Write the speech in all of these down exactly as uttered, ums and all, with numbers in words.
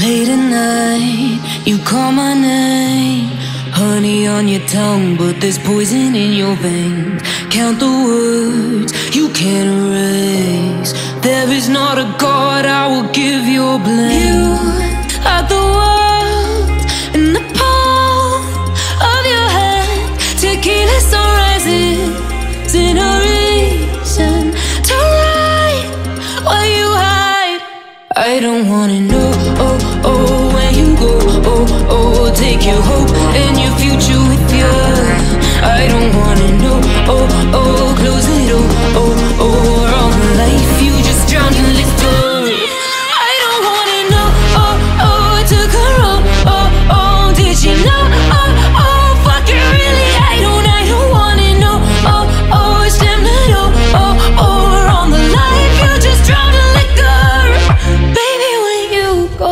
Late at night, you call my name. Honey on your tongue, but there's poison in your veins. Count the words you can't erase. There is not a God, I will give your blame. You are the world in the palm of your hand. Tequila sunrises in a reason to write what you hide. I don't wanna know, oh, oh, where you go, oh, oh, take your hope and your future with you. I don't wanna know, oh, oh, close it, oh, oh, oh, all the life you just drowned in liquor. I don't wanna know, oh, oh, took her own, oh, oh, did she know, oh, oh, fuck it really, I don't, I don't wanna know, oh, oh, it's them that, oh, oh, oh, on the life you just drowned in liquor. Baby, when you go,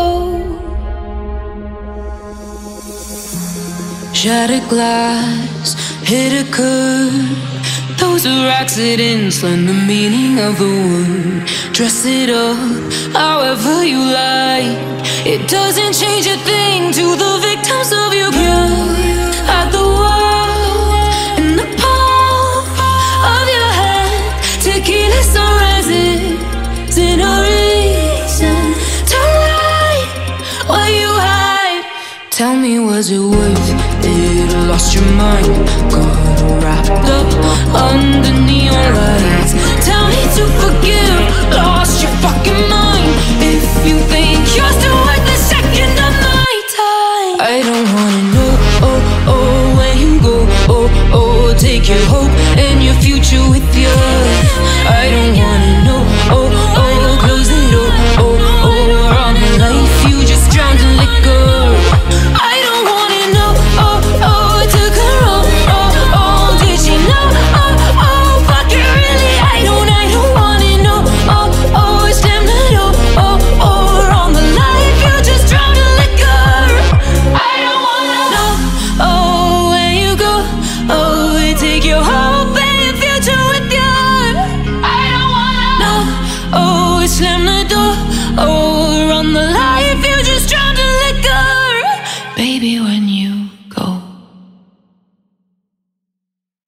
shattered glass, hit a curve. Those are accidents, learn the meaning of the word. Dress it up however you like. It doesn't change a thing to the victims of your crime. At the world in the palm of your hand. Tequila sunrises in a reason to write what you hide. Tell me, was it worth it? I lost your mind, got wrapped up under neon lights. Tell me to forgive, lost your fucking mind. If you think you're still worth the second of my time. I don't wanna know, oh, oh, where you go, oh, oh, take your hope and your future with you. I don't wanna know, oh, oh, close it, oh, oh, oh, on the life you just drowned in liquor. I don't wanna know, oh, oh, took her own, oh, oh, did she know, oh, oh, fuck it really, I don't, I don't wanna know, oh, oh, it's them that, oh, oh, oh, on the life you just drowned in liquor. I don't wanna know, oh, where you go, oh, take your hope and your future with you. I don't wanna know, oh, it's them that